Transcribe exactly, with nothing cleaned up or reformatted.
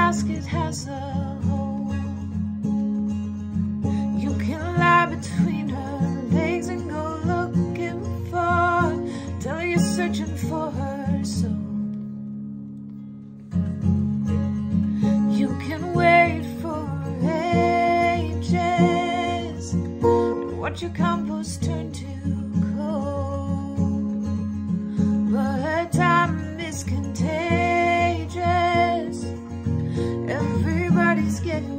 basket has a hole. You can lie between her legs and go looking for, till you're searching for her soul. You can wait for ages and watch your compost turn to cold, but her time is contagious. Everybody's getting